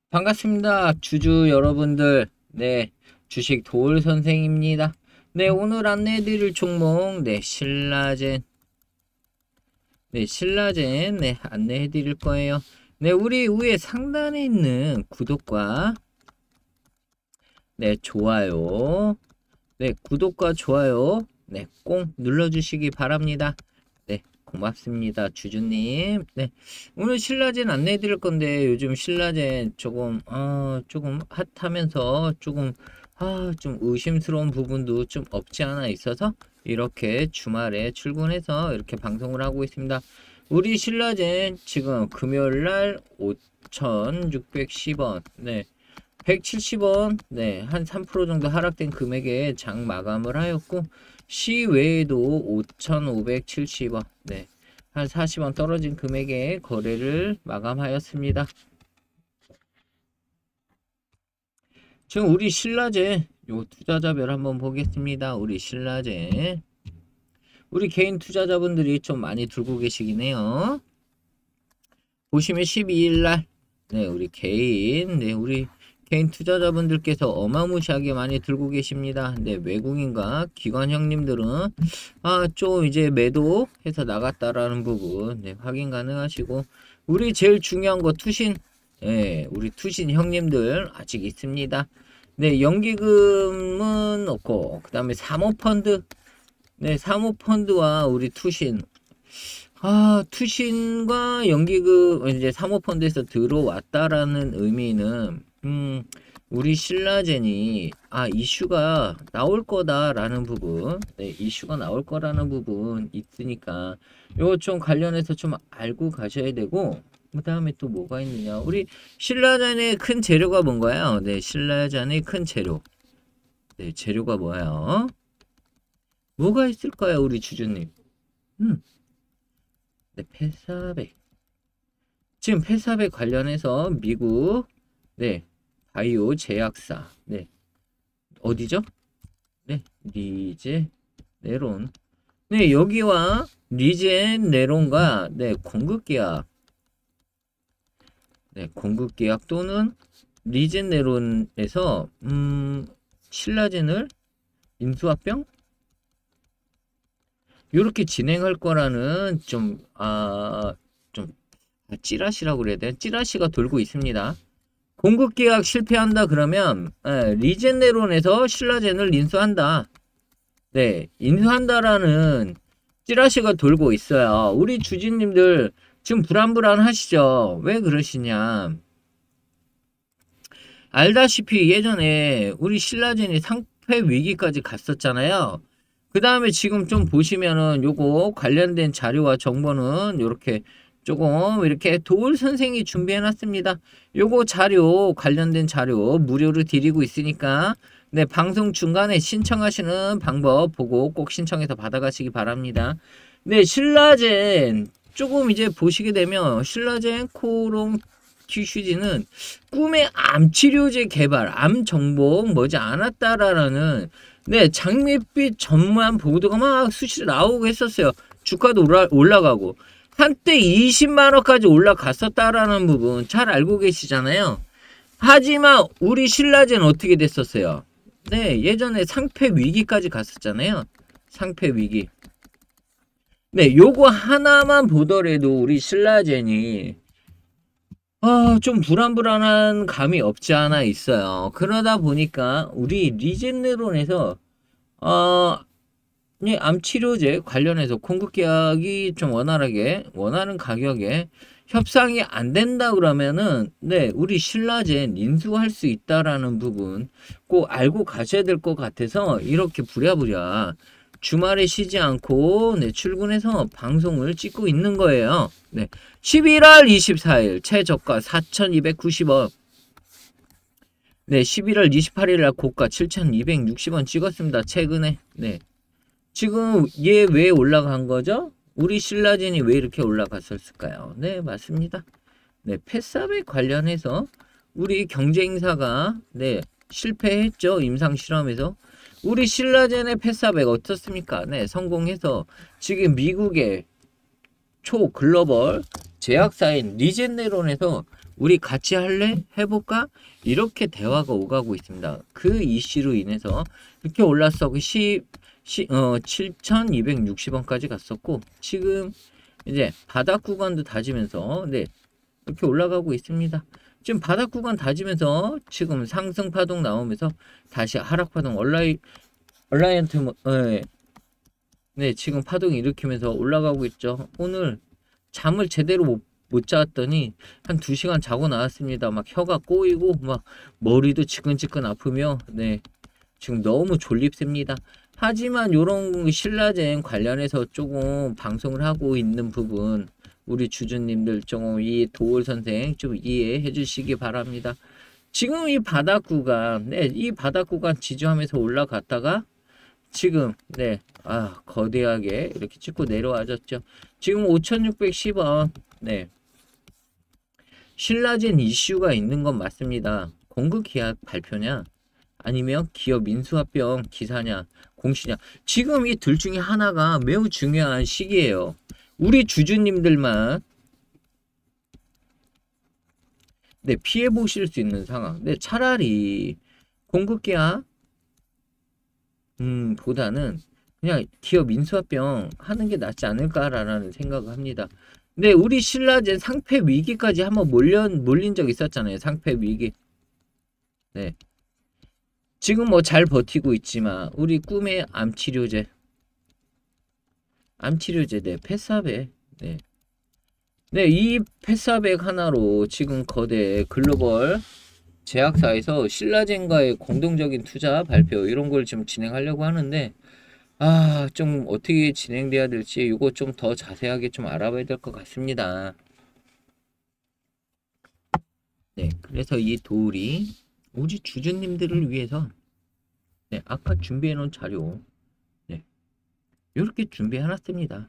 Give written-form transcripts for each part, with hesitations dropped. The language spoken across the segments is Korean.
반갑습니다. 주주 여러분들. 네, 주식 도울 선생입니다. 네, 오늘 안내해드릴 종목, 신라젠. 신라젠, 안내해드릴 거예요. 네, 우리 위에 상단에 있는 구독과, 좋아요. 구독과 좋아요, 꼭 눌러주시기 바랍니다. 고맙습니다. 주주님. 오늘 신라젠 안내해 드릴 건데, 요즘 신라젠 조금 핫하면서 좀 의심스러운 부분도 좀 없지 않아 있어서 이렇게 주말에 출근해서 이렇게 방송을 하고 있습니다. 우리 신라젠 지금 금요일날 5,610원, 170원, 한 3% 정도 하락된 금액에 장 마감을 하였고, 시외에도 5,570원, 한 40원 떨어진 금액에 거래를 마감하였습니다. 지금 우리 신라젠 요 투자자별 한번 보겠습니다. 우리 신라젠, 우리 개인 투자자분들이 좀 많이 들고 계시긴 해요. 보시면 12일날 우리 개인 투자자분들께서 어마무시하게 많이 들고 계십니다. 외국인과 기관 형님들은 좀 이제 매도해서 나갔다라는 부분 확인 가능하시고, 우리 제일 중요한 거 투신, 우리 투신 형님들 아직 있습니다. 연기금은 없고, 그 다음에 사모펀드, 사모펀드와 우리 투신, 투신과 연기금, 이제 사모펀드에서 들어왔다라는 의미는 우리 신라젠이 이슈가 나올 거다라는 부분, 이슈가 나올 거라는 부분 있으니까 요거 좀 관련해서 좀 알고 가셔야 되고, 그 다음에 또 뭐가 있느냐, 우리 신라젠의 큰 재료가 뭔가요? 신라젠의 큰 재료, 재료가 뭐예요? 뭐가 있을까요, 우리 주주님? 페사백. 지금 페사백 관련해서 미국 바이오 제약사, 어디죠? 리제네론. 여기와 리제네론과 공급계약, 공급계약 또는 리제네론에서 신라젠을 인수합병 요렇게 진행할 거라는 찌라시라고 그래야 돼. 찌라시가 돌고 있습니다. 공급계약 실패한다 그러면 리제네론에서 신라젠을 인수한다. 인수한다라는 찌라시가 돌고 있어요. 우리 주주님들 지금 불안하시죠? 왜 그러시냐? 알다시피 예전에 우리 신라젠이 상폐 위기까지 갔었잖아요. 그 다음에 지금 좀 보시면은 요거 관련된 자료와 정보는 요렇게 조금 이렇게 도울 선생이 준비해 놨습니다. 요거 자료, 관련된 자료 무료로 드리고 있으니까 방송 중간에 신청하시는 방법 보고 꼭 신청해서 받아가시기 바랍니다. 신라젠 조금 이제 보시게 되면 신라젠 코롱 티슈지는 꿈의 암치료제 개발, 암 정복 머지 않았다라는 장밋빛 전무한 보도가 막 수시로 나오고 했었어요. 주가도 올라가고 한때 20만원까지 올라갔었다라는 부분 잘 알고 계시잖아요. 하지만 우리 신라젠 어떻게 됐었어요? 예전에 상폐 위기까지 갔었잖아요. 상폐 위기. 요거 하나만 보더라도 우리 신라젠이 좀 불안한 감이 없지 않아 있어요. 그러다 보니까 우리 리제네론에서 암치료제 관련해서 공급계약이 좀 원하는 가격에 협상이 안 된다 그러면은 우리 신라젠 인수할 수 있다라는 부분 꼭 알고 가셔야 될 것 같아서 이렇게 부랴부랴 주말에 쉬지 않고 출근해서 방송을 찍고 있는 거예요. 11월 24일 최저가 4,290원, 11월 28일날 고가 7,260원 찍었습니다. 최근에. 지금 얘 왜 올라간 거죠? 우리 신라젠이 왜 이렇게 올라갔었을까요? 맞습니다. 페사백 관련해서 우리 경쟁사가 실패했죠. 임상실험에서. 우리 신라젠의 페사백 어떻습니까? 성공해서 지금 미국의 초글로벌 제약사인 리제네론에서 우리 같이 할래? 해볼까? 이렇게 대화가 오가고 있습니다. 그 이슈로 인해서 이렇게 올랐어. 7,260원까지 갔었고, 지금 이제 바닥 구간도 다지면서, 네, 이렇게 올라가고 있습니다. 지금 바닥 구간 다지면서 지금 상승 파동 나오면서 다시 하락 파동 얼라이언트 네, 지금 파동 일으키면서 올라가고 있죠. 오늘 잠을 제대로 못 잤더니 한 2시간 자고 나왔습니다. 막 혀가 꼬이고 막 머리도 지끈지끈 아프며 네, 지금 너무 졸립습니다. 하지만 요런 신라젠 관련해서 조금 방송을 하고 있는 부분 우리 주주님들 조금 이 도울 선생 좀 이해해 주시기 바랍니다. 지금 이 바닥 구간, 네, 이 바닥 구간 지지하면서 올라갔다가 지금, 네, 거대하게 이렇게 찍고 내려와졌죠. 지금 5,610원, 네, 신라젠 이슈가 있는 건 맞습니다. 공급 계약 발표냐, 아니면 기업 인수합병 기사냐, 공시냐. 지금 이 둘 중에 하나가 매우 중요한 시기예요. 우리 주주님들만 네, 피해 보실 수 있는 상황. 네, 차라리 공급 계약 보다는 그냥 기업 인수합병 하는 게 낫지 않을까라는 생각을 합니다. 근데 우리 신라젠 상패 위기까지 한번 몰린 적 있었잖아요. 상패 위기. 네. 지금 뭐 잘 버티고 있지만 우리 꿈의 암치료제 네, 페사백. 네. 네, 이 페사백 하나로 지금 거대 글로벌 제약사에서 신라젠과의 공동적인 투자 발표 이런 걸 좀 진행하려고 하는데 좀 어떻게 진행돼야 될지 이거 좀 더 자세하게 좀 알아봐야 될 것 같습니다. 네, 그래서 이 도울이 우리 주주님들을 위해서 네, 아까 준비해 놓은 자료 네, 이렇게 준비해 놨습니다.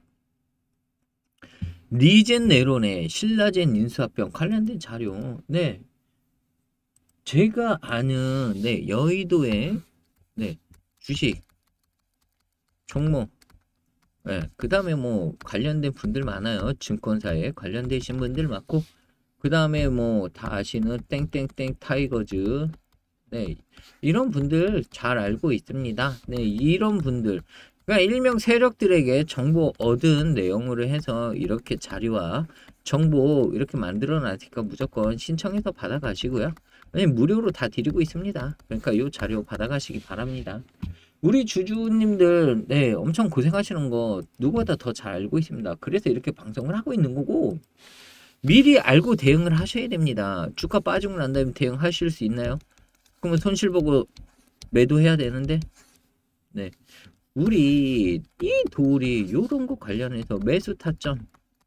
리젠네론의 신라젠 인수합병 관련된 자료 네, 제가 아는 네, 여의도의 네, 주식 종목 네, 그 다음에 뭐 관련된 분들 많아요. 증권사에 관련되신 분들 많고 그 다음에 뭐 다 아시는 땡땡땡 타이거즈 네, 이런 분들 잘 알고 있습니다. 네, 이런 분들 그러니까 일명 세력들에게 정보 얻은 내용으로 해서 이렇게 자료와 정보 이렇게 만들어 놨으니까 무조건 신청해서 받아가시고요. 무료로 다 드리고 있습니다. 그러니까 이 자료 받아가시기 바랍니다. 우리 주주님들 네, 엄청 고생하시는 거 누구보다 더 잘 알고 있습니다. 그래서 이렇게 방송을 하고 있는 거고 미리 알고 대응을 하셔야 됩니다. 주가 빠지고 난 다음에 대응하실 수 있나요? 그러면 손실 보고 매도해야 되는데 네, 우리 이 도울이 요런 거 관련해서 매수 타점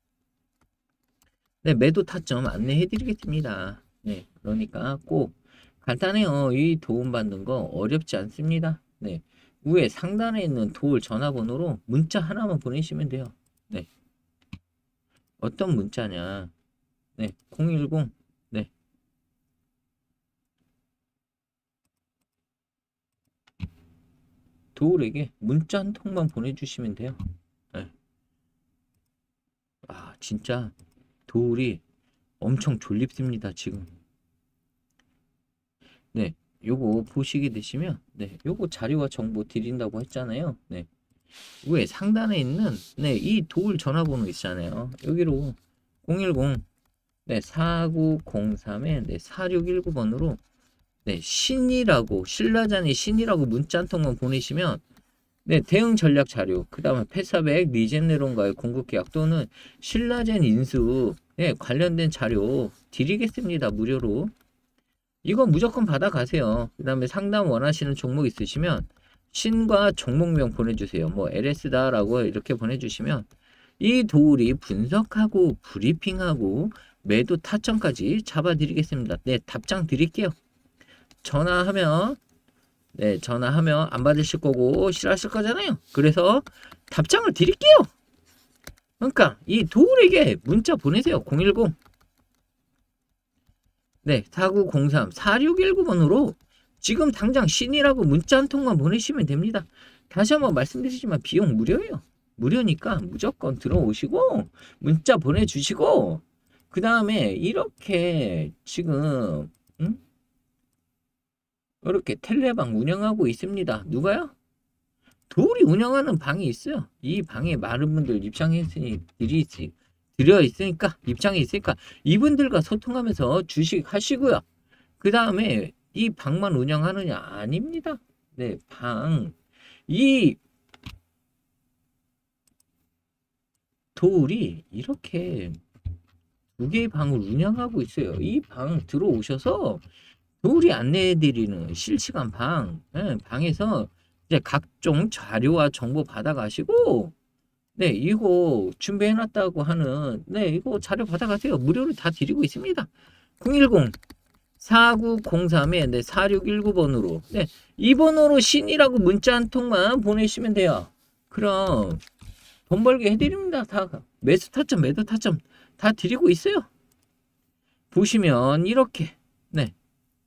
네, 매도 타점 안내해 드리겠습니다. 네, 그러니까 꼭 간단해요. 이 도움 받는 거 어렵지 않습니다. 네, 위에 상단에 있는 도울 전화번호로 문자 하나만 보내시면 돼요. 네, 어떤 문자냐 네, 010 네, 도울에게 문자 한 통만 보내주시면 돼요. 네. 진짜 도울이 엄청 졸립습니다 지금. 네, 요거 보시게 되시면 네, 요거 자료와 정보 드린다고 했잖아요. 네, 위에 상단에 있는 네, 이 도울 전화번호 있잖아요. 여기로 010 네, 4903에 네, 4619번으로 네, 신이라고 신라젠이 신이라고 문자 한 통만 보내시면 네, 대응 전략 자료, 그 다음에 페사백 리젠네론과의 공급 계약 또는 신라젠 인수 네, 관련된 자료 드리겠습니다. 무료로. 이거 무조건 받아가세요. 그 다음에 상담 원하시는 종목 있으시면 신과 종목명 보내주세요. 뭐 LS다 라고 이렇게 보내주시면 이 도울이 분석하고 브리핑하고 매도 타점까지 잡아드리겠습니다. 네, 답장 드릴게요. 전화하면 네, 전화하면 안 받으실 거고 싫어하실 거잖아요. 그래서 답장을 드릴게요. 그러니까 이 도울에게 문자 보내세요. 010 네, 4903 4619번으로 지금 당장 신이라고 문자 한 통만 보내시면 됩니다. 다시 한번 말씀드리지만 비용 무료예요. 무료니까 무조건 들어오시고 문자 보내주시고 그 다음에 이렇게 지금 이렇게 텔레방 운영하고 있습니다. 누가요? 도울이 운영하는 방이 있어요. 이 방에 많은 분들 입장했으니 들여 있으니까 입장에 있으니까 이분들과 소통하면서 주식 하시고요. 그 다음에 이 방만 운영하느냐? 아닙니다. 네, 이 도울이 이렇게 두 개의 방을 운영하고 있어요. 이 방 들어오셔서 도울이 안내해드리는 실시간 방에서 이제 각종 자료와 정보 받아가시고, 네, 이거 준비해놨다고 하는, 네, 이거 자료 받아가세요. 무료로 다 드리고 있습니다. 010-4903에 네, 4619번으로, 네, 이 번호로 신이라고 문자 한 통만 보내시면 돼요. 그럼 돈 벌게 해드립니다. 다 매수 타점, 매도 타점 다 드리고 있어요. 보시면 이렇게, 네,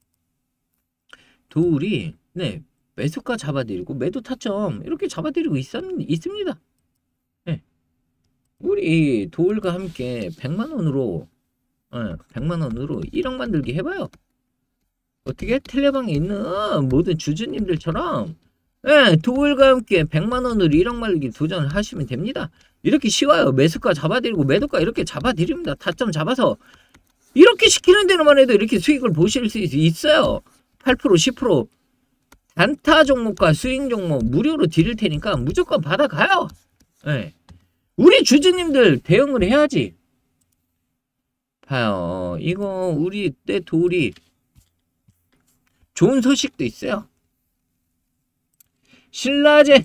도울이, 네, 매수가 잡아드리고 매도 타점 이렇게 잡아드리고 있습니다. 네. 우리 도울과 함께 100만원으로 100만원으로 1억 만들기 해봐요. 어떻게? 텔레방에 있는 모든 주주님들처럼, 네, 도울과 함께 100만원으로 1억 만들기 도전하시면 됩니다. 이렇게 쉬워요. 매수가 잡아드리고 매도가 이렇게 잡아드립니다. 타점 잡아서 이렇게 시키는 대로만 해도 이렇게 수익을 보실 수 있어요. 8% 10% 단타 종목과 스윙 종목 무료로 드릴 테니까 무조건 받아가요. 네. 우리 주주님들 대응을 해야지. 봐요. 이거 우리 때 도울이 좋은 소식도 있어요. 신라제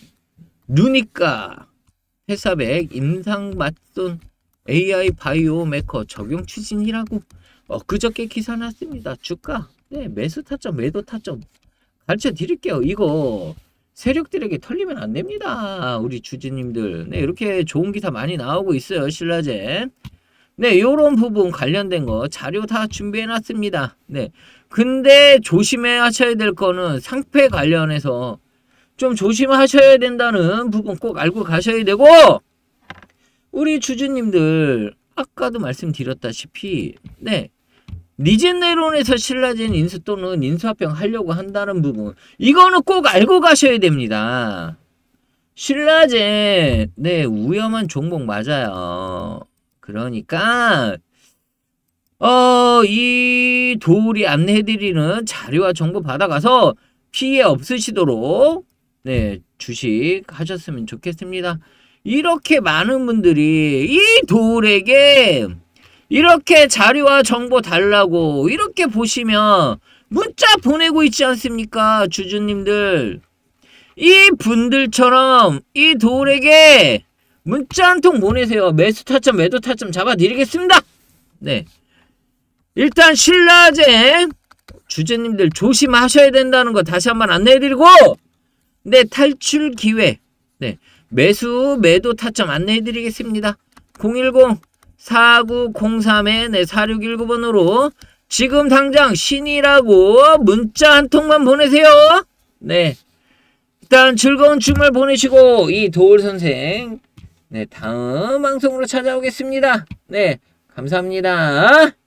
누니까 회사백 임상맞손 AI 바이오 메커 적용 추진이라고 그저께 기사 났습니다. 주가, 네, 매수 타점 매도 타점 가르쳐 드릴게요. 이거 세력들에게 털리면 안 됩니다. 우리 주주님들. 네, 이렇게 좋은 기사 많이 나오고 있어요. 신라제. 네, 요런 부분 관련된 거 자료 다 준비해 놨습니다. 네. 근데 조심해 하셔야 될 거는 상패 관련해서 좀 조심하셔야 된다는 부분 꼭 알고 가셔야 되고, 우리 주주님들 아까도 말씀드렸다시피, 네, 리젠네론에서 신라젠 인수 또는 인수합병 하려고 한다는 부분, 이거는 꼭 알고 가셔야 됩니다. 신라젠, 네, 위험한 종목 맞아요. 그러니까 이 도울이 안내해드리는 자료와 정보 받아가서 피해 없으시도록, 네, 주식 하셨으면 좋겠습니다. 이렇게 많은 분들이 이 도울에게 이렇게 자료와 정보 달라고 이렇게 보시면 문자 보내고 있지 않습니까? 주주님들, 이 분들처럼 이 도울에게 문자 한 통 보내세요. 매수 타점 매도 타점 잡아드리겠습니다. 네, 일단 신라제 주주님들 조심하셔야 된다는 거 다시 한번 안내해드리고, 네, 탈출 기회, 네, 매수 매도 타점 안내해드리겠습니다. 010-4903에 네, 4619번으로 지금 당장 신이라고 문자 한 통만 보내세요. 네, 일단 즐거운 주말 보내시고 이 도울 선생, 네, 다음 방송으로 찾아오겠습니다. 네, 감사합니다.